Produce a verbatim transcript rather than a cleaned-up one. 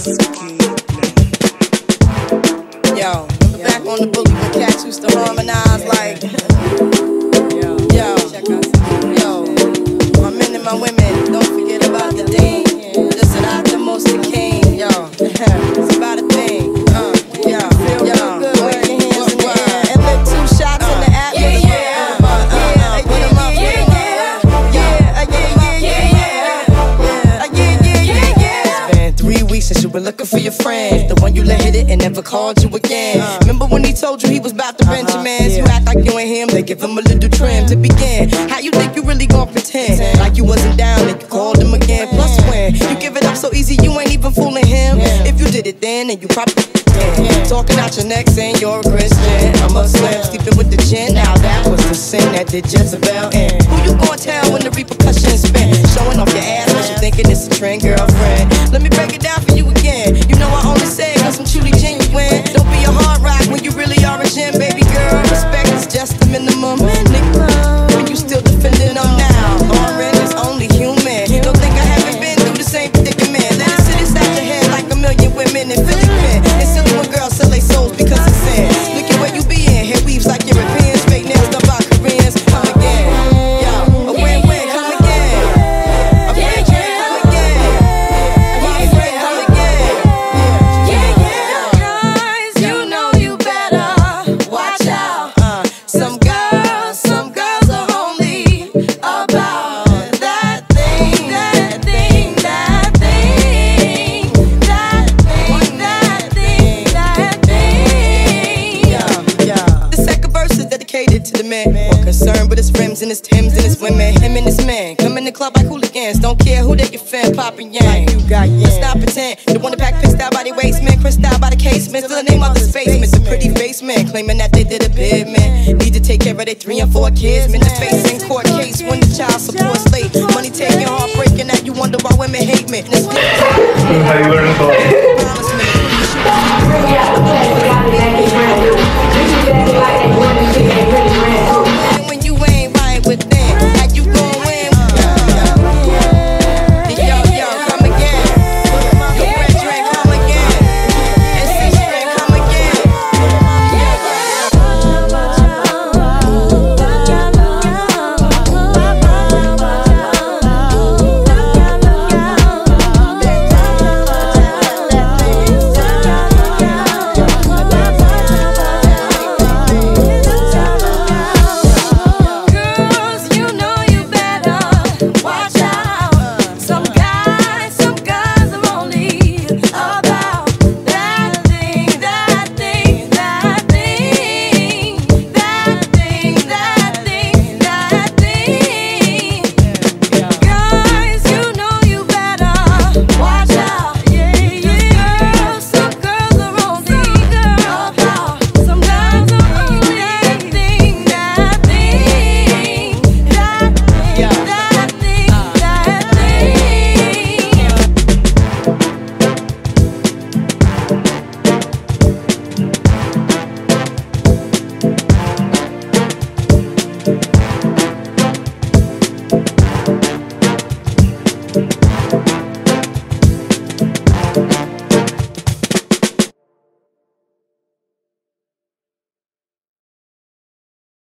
Yo, back on the boogie when cats used to harmonize like. Yo, yo, my men and my women, don't forget about the dean. This is not the most the king. Yo, it's about a thing. Uh, yo, yo, wave your hands in the air and lick two shots in the atmosphere. Since you were looking for your friend, the one you let hit it and never called you again. uh, Remember when he told you he was about to bench uh -huh, your mans? Yeah. You act like you ain't him, they give him a little trim to begin. How you think you really gon' pretend like you wasn't down and you called him again? Plus when you give it up so easy, you ain't even fooling him. Yeah. If you did it then, then you probably yeah. Talking out your neck saying you're a Christian, a Muslim, sleeping with the gin. Now that was the sin that did Jezebel in. Who you gon' tell when the repercussions spin? Showing off your ass cause you thinking it's a trend, girlfriend. Let me break it down for you again. You know I only say cause I'm truly genuine. Don't be a hard rock when you really are a gem, baby girl. Respect is just the minimum. Nigga, when you still defending them now. Lauren is only human. Don't think I haven't been through the same predicament. Let it sit inside your head like a million women in Philippines. It's silly when girls sell their souls because it's sin. Look at where you be in. Hair weaves like Europeans. Fake nails done by Koreans. Come again. Yo, a win-win. Come again. A win-win. Come again. A win-win. Come again. Yeah, yeah. Guys, you know you better watch out. Uh, some girls, some girls are only about that thing, that thing, that thing, that thing, that thing, that thing. Yeah, yeah. The second verse is dedicated to the man, more concerned with his rims and his Timbs and his women. Him and his man come in the club like hooligans. Don't care who they get fan, poppin' yang. Like you got yang. Let's not pretend. The one that pack pissed out by the waistman, crissed out by the casement. Still the name of the spaceman, the pretty basement, claiming that they did a bid, man. Need to take care of their three and four kids. Man, the face in court case when the child support's late. Money taking, heartbreaking, that you wonder why women hate me. How you learn about it?